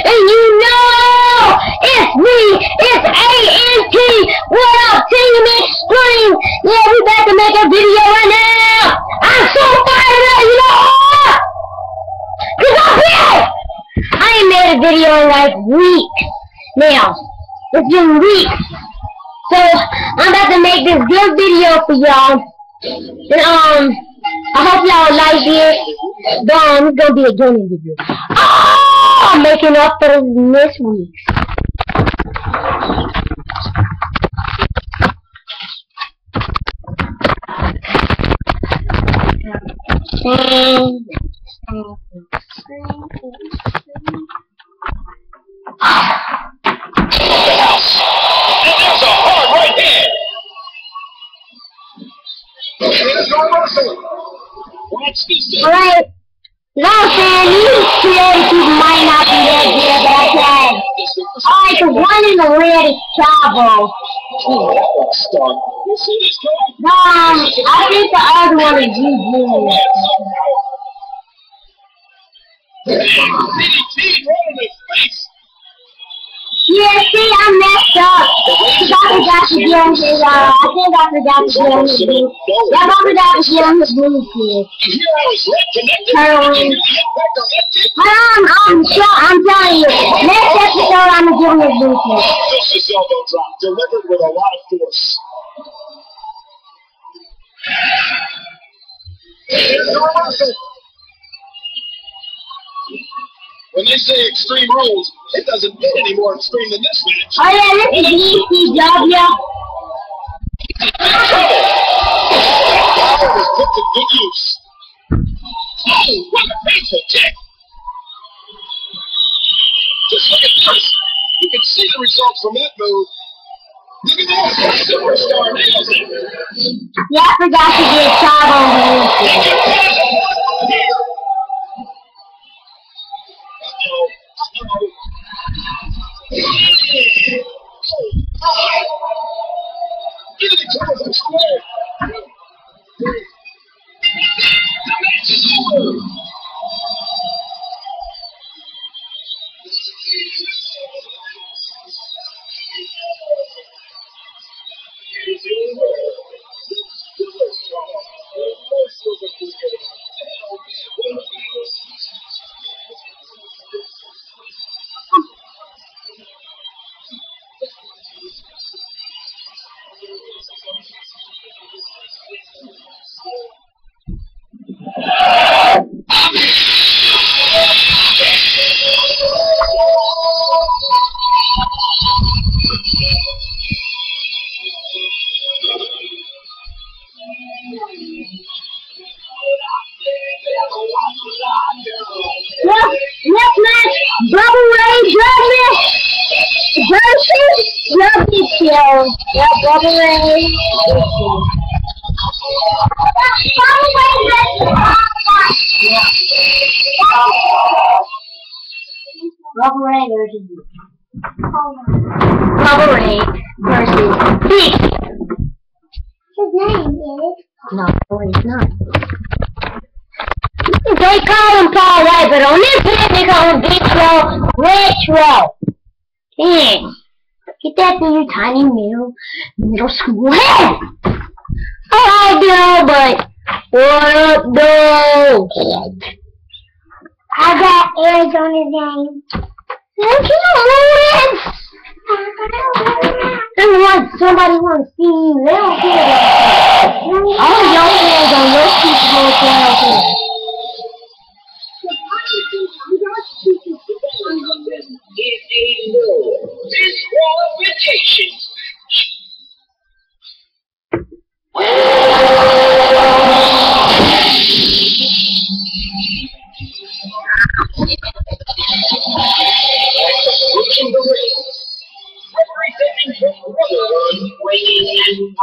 and you know it's me, it's ANT. What up, Team Extreme? Yeah, we about to make a video right now. I'm so fired up, you know what? Cause I'm here. I ain't made a video in like weeks now. It's been weeks. So I'm about to make this good video for y'all. And I hope y'all like it. It's gonna be a gaming video. Oh, I'm making up for this week. Alright, no, Sam, these creative people might not be that good, but I can. Alright, the one in the red is Chavo. No, I think the other one is GG. Yeah, see, I messed up. Because I forgot to get him his, I think I forgot to get him his blue. Yep, I forgot to get him his blue kid. Heroin. I'm telling you, next episode I'm going to give him his blue kid. Delivered with a lot of force. Here's the reversal. When they say extreme rules, it doesn't get any more extreme than this match. Oh yeah, this is ECW. Power was put to good use. Oh, what a painful kick. Just look at this. You can see the results from that move. Look at that. Superstar nails it. Yeah, I forgot to get Chavo. Next match, Bubba Ray Judgment versus Lovely Kill. Yeah, Bubba Ray. Bubba Ray versus Bubba Ray versus Beast. His name is... No, he's not. They call him Paul White, but on this video they call him Retro. Dang. Get that through your tiny middle school head. Alright, though, but what up, though? I got Arizona game. Look at somebody wants to see you. They don't care about you. All your fans on your people channel. Is a no disqualification. Approaching the ring, representing the Brotherhood, weighing in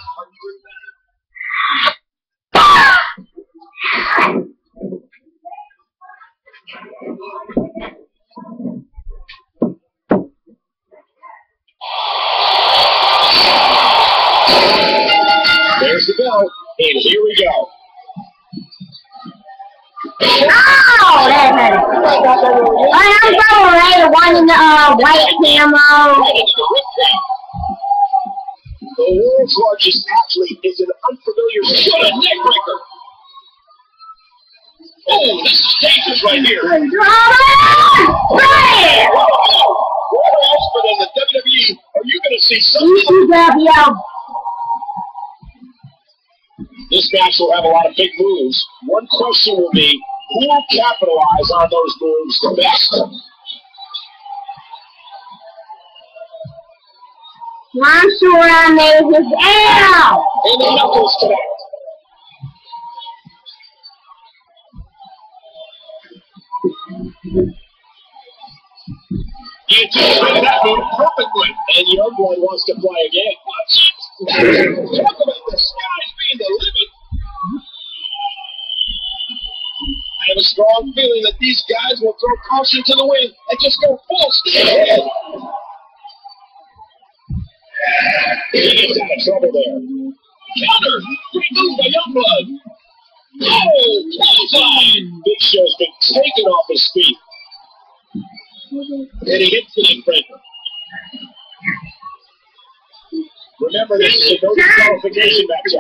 500 pounds. There's the bell, and here we go. Oh! Oh, that hurt. I'm going right, the one in the white camo. The world's largest athlete is an unfamiliar shot at neckbreaker. Oh, this is dangerous right here. Right! Where else but in the WWE are you going to see something? ECW. This match will have a lot of big moves. One question will be, who will capitalize on those moves the best? I'm sure I made his L. And the knuckles connect. You anticipated that move perfectly, and Youngblood wants to play again. Talk about the skies being the limit. I have a strong feeling that these guys will throw caution to the wind and just go full steam ahead. He gets out of trouble there. Counter! Great move by Youngblood. Oh, clothesline! Big Show's been taken off his feet. And he hits the neckbreaker. Remember, this is a no disqualification match.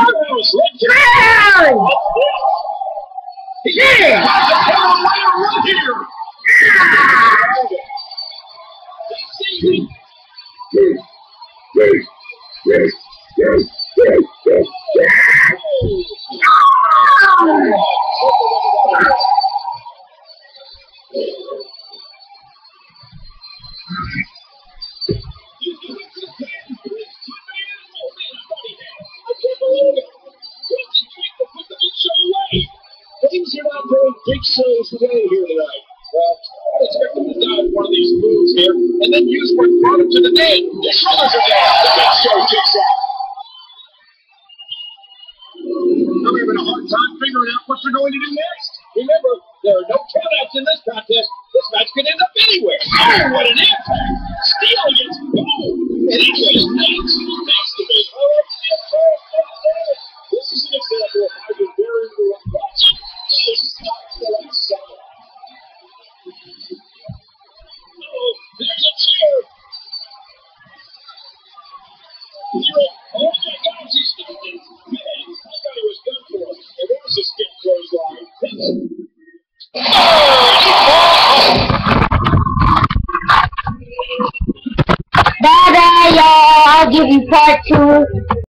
Things are not going Big Show's way here tonight. Well, I'd expect him to dodge one of these moves here and then use what brought him to the name. The shoulders are down. The Big Show kicks out. I'm having a hard time figuring out what they're going to do next. Remember, there are no countouts in this contest. This match could end up anywhere. Oh, what an impact! Steel against Boom! And it was nice. Next to me. This is an example of how you vary the match. This is not the last second. Oh, there's a chair. Oh my gosh, he's standing. Man, I thought he was done for. And there's a stick clothesline. Bye bye, y'all. I'll give you part 2.